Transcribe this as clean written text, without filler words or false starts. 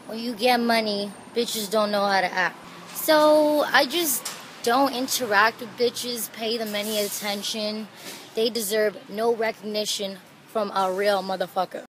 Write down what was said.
when you get money, bitches don't know how to act. So I just don't interact with bitches, pay them any attention. They deserve no recognition from a real motherfucker.